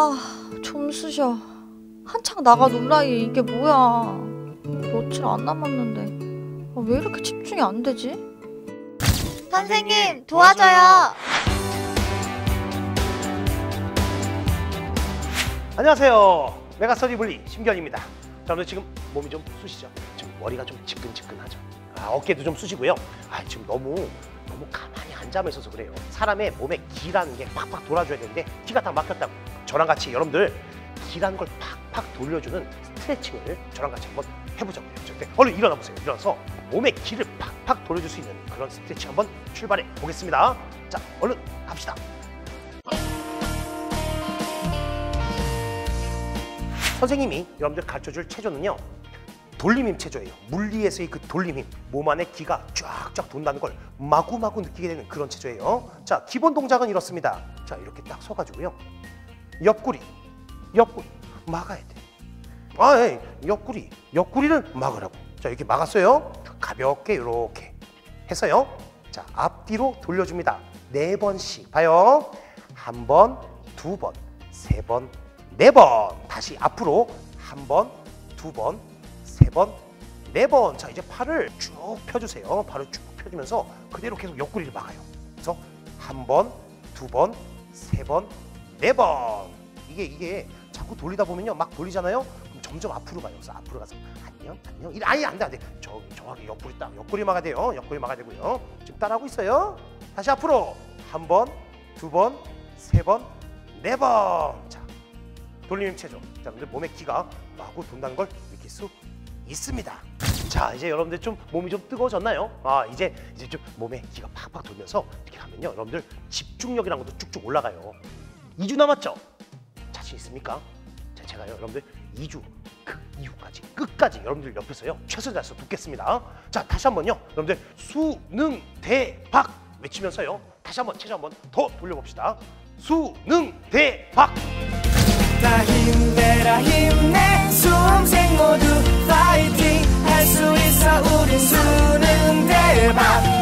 좀 쑤셔. 한창 나가 놀 나이에 이게 뭐야. 며칠 안 남았는데 왜 이렇게 집중이 안 되지? 선생님, 도와줘요. 안녕하세요. 메가스터디 물리 심견입니다. 자, 오늘 지금 몸이 좀 쑤시죠? 지금 머리가 좀 지끈지끈하죠? 어깨도 좀 쑤시고요. 지금 너무 가만히 앉아만 있어서 그래요. 사람의 몸에 기라는 게 팍팍 돌아줘야 되는데 기가 다 막혔다고. 저랑 같이 여러분들 기라는 걸 팍팍 돌려주는 스트레칭을 저랑 같이 한번 해보자고요. 얼른 일어나 보세요. 일어나서 몸에 기를 팍팍 돌려줄 수 있는 그런 스트레칭 한번 출발해 보겠습니다. 자, 얼른 갑시다. 선생님이 여러분들 가르쳐줄 체조는요, 돌림힘 체조예요. 물리에서의 그 돌림힘, 몸 안에 기가 쫙쫙 돈다는 걸 마구마구 느끼게 되는 그런 체조예요. 자, 기본 동작은 이렇습니다. 자, 이렇게 딱 서가지고요, 옆구리 막아야 돼. 옆구리를 막으라고. 자, 이렇게 막았어요. 가볍게 이렇게 해서요. 자, 앞뒤로 돌려줍니다. 4번씩. 봐요. 1번, 2번, 3번, 4번. 다시 앞으로 1번, 2번, 3번, 4번. 자, 이제 팔을 쭉 펴주세요. 팔을 쭉 펴주면서 그대로 계속 옆구리를 막아요. 그래서 1번, 2번, 3번, 4번. 이게 자꾸 돌리다 보면요, 막 돌리잖아요. 그럼 점점 앞으로 가요. 그래서 앞으로 가서 안녕. 아니, 안 돼. 정확히 옆구리 막아야 돼요. 옆구리 막아야 되고요. 지금 따라하고 있어요. 다시 앞으로 1번, 2번, 3번, 4번. 자, 돌림힘 체조. 자, 여러분들 몸에 기가 마구 돈다는 걸 느낄 수 있습니다. 자, 이제 여러분들 좀 몸이 좀 뜨거워졌나요? 이제 좀 몸에 기가 팍팍 돌면서 이렇게 하면요, 여러분들 집중력이라는 것도 쭉쭉 올라가요. 2주 남았죠? 자신 있습니까? 자, 제가요, 여러분들 2주 그 이후까지 끝까지 여러분들 옆에서요 최선을 다해서 돕겠습니다. 자, 다시 한번요, 여러분들 수능 대박 외치면서요, 다시 한번 체조 한번 더 돌려봅시다. 수능 대박. 다 힘내라 힘내 수험생 모두 파이팅 할 수 있어 우린 수능 대박.